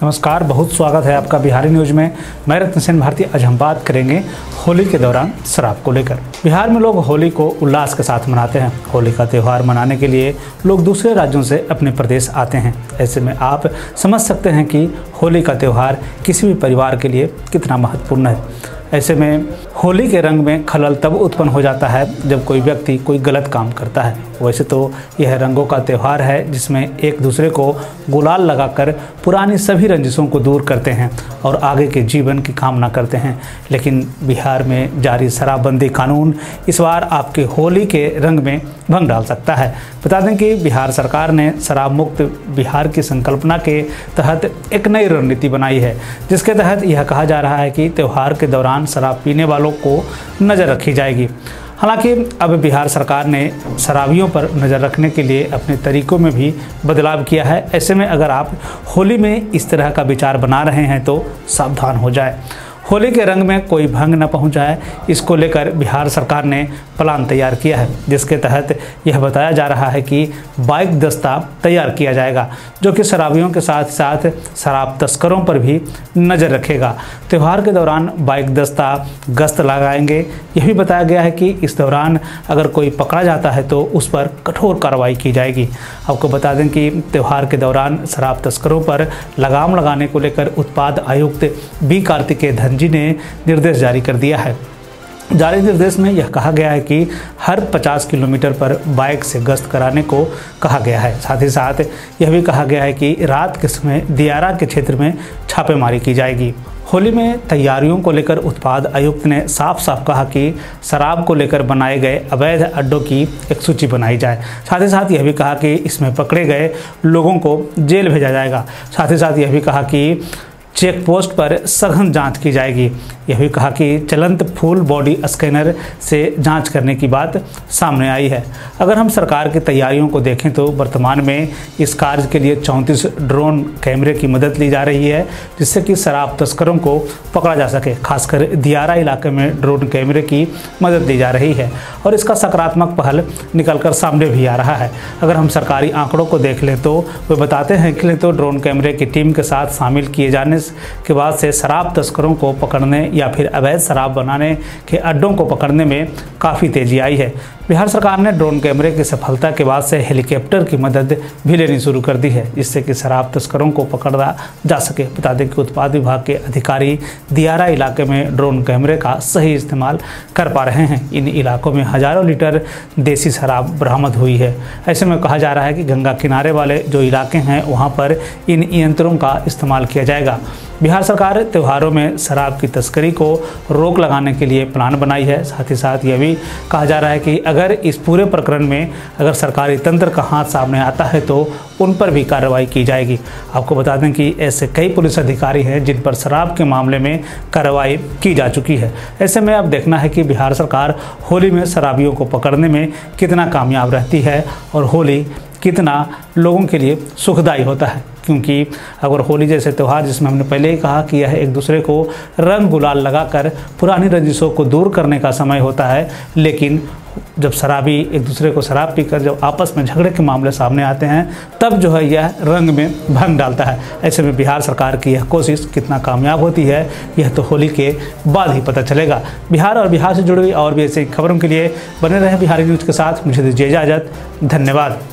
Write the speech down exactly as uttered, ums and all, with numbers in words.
नमस्कार, बहुत स्वागत है आपका बिहारी न्यूज में। मैं रत्नसेन भारती। आज हम बात करेंगे होली के दौरान शराब को लेकर। बिहार में लोग होली को उल्लास के साथ मनाते हैं। होली का त्यौहार मनाने के लिए लोग दूसरे राज्यों से अपने प्रदेश आते हैं। ऐसे में आप समझ सकते हैं कि होली का त्यौहार किसी भी परिवार के लिए कितना महत्वपूर्ण है। ऐसे में होली के रंग में खलल तब उत्पन्न हो जाता है जब कोई व्यक्ति कोई गलत काम करता है। वैसे तो यह रंगों का त्यौहार है जिसमें एक दूसरे को गुलाल लगाकर पुरानी सभी रंजिशों को दूर करते हैं और आगे के जीवन की कामना करते हैं। लेकिन बिहार में जारी शराबबंदी कानून इस बार आपके होली के रंग में भंग डाल सकता है। बता दें कि बिहार सरकार ने शराब मुक्त बिहार की संकल्पना के तहत एक नई रणनीति बनाई है, जिसके तहत यह कहा जा रहा है कि त्यौहार के दौरान शराब पीने वालों को नज़र रखी जाएगी। हालांकि अब बिहार सरकार ने शराबियों पर नज़र रखने के लिए अपने तरीकों में भी बदलाव किया है। ऐसे में अगर आप होली में इस तरह का विचार बना रहे हैं तो सावधान हो जाए। होली के रंग में कोई भंग न पहुंचाए, इसको लेकर बिहार सरकार ने प्लान तैयार किया है, जिसके तहत यह बताया जा रहा है कि बाइक दस्ता तैयार किया जाएगा, जो कि शराबियों के साथ साथ शराब तस्करों पर भी नज़र रखेगा। त्यौहार के दौरान बाइक दस्ता गश्त लगाएंगे। यह भी बताया गया है कि इस दौरान अगर कोई पकड़ा जाता है तो उस पर कठोर कार्रवाई की जाएगी। आपको बता दें कि त्यौहार के दौरान शराब तस्करों पर लगाम लगाने को लेकर उत्पाद आयुक्त बी कार्तिकेय धन जी ने निर्देश जारी कर दिया है। जारी निर्देश में यह कहा गया है कि हर पचास किलोमीटर पर बाइक से गश्त कराने को कहा गया है। साथ ही साथ यह भी कहा गया है कि रात के समय दियारा के क्षेत्र में छापेमारी की जाएगी। होली में तैयारियों को लेकर उत्पाद आयुक्त ने साफ साफ कहा कि शराब को लेकर बनाए गए अवैध अड्डों की एक सूची बनाई जाए। साथ ही साथ यह भी कहा कि इसमें पकड़े गए लोगों को जेल भेजा जाएगा। साथ ही साथ यह भी कहा कि चेक पोस्ट पर सघन जांच की जाएगी। यह भी कहा कि चलंत फुल बॉडी स्कैनर से जांच करने की बात सामने आई है। अगर हम सरकार की तैयारियों को देखें तो वर्तमान में इस कार्य के लिए चौंतीस ड्रोन कैमरे की मदद ली जा रही है, जिससे कि शराब तस्करों को पकड़ा जा सके। खासकर दियारा इलाके में ड्रोन कैमरे की मदद ली जा रही है और इसका सकारात्मक पहल निकलकर सामने भी आ रहा है। अगर हम सरकारी आंकड़ों को देख लें तो वे बताते हैं कि तो ड्रोन कैमरे की टीम के साथ शामिल किए जाने के बाद से शराब तस्करों को पकड़ने या फिर अवैध शराब बनाने के अड्डों को पकड़ने में काफ़ी तेजी आई है। बिहार सरकार ने ड्रोन कैमरे की सफलता के बाद से हेलीकॉप्टर की मदद भी लेनी शुरू कर दी है, जिससे कि शराब तस्करों को पकड़ा जा सके। बता दें कि उत्पाद विभाग के अधिकारी दियारा इलाके में ड्रोन कैमरे का सही इस्तेमाल कर पा रहे हैं। इन इलाकों में हजारों लीटर देसी शराब बरामद हुई है। ऐसे में कहा जा रहा है कि गंगा किनारे वाले जो इलाके हैं वहाँ पर इन यंत्रों का इस्तेमाल किया जाएगा। बिहार सरकार त्योहारों में शराब की तस्करी को रोक लगाने के लिए प्लान बनाई है। साथ ही साथ यह भी कहा जा रहा है कि अगर इस पूरे प्रकरण में अगर सरकारी तंत्र का हाथ सामने आता है तो उन पर भी कार्रवाई की जाएगी। आपको बता दें कि ऐसे कई पुलिस अधिकारी हैं जिन पर शराब के मामले में कार्रवाई की जा चुकी है। ऐसे में अब देखना है कि बिहार सरकार होली में शराबियों को पकड़ने में कितना कामयाब रहती है और होली कितना लोगों के लिए सुखदायी होता है। क्योंकि अगर होली जैसे त्यौहार जिसमें हमने पहले ही कहा कि यह एक दूसरे को रंग गुलाल लगाकर पुरानी रंजिशों को दूर करने का समय होता है, लेकिन जब शराबी एक दूसरे को शराब पीकर जब आपस में झगड़े के मामले सामने आते हैं तब जो है यह रंग में भंग डालता है। ऐसे में बिहार सरकार की यह कोशिश कितना कामयाब होती है यह तो होली के बाद ही पता चलेगा। बिहार और बिहार से जुड़ी हुई और भी ऐसी खबरों के लिए बने रहे बिहारी न्यूज़ के साथ। मुझे दीजिए इजाज़त। धन्यवाद।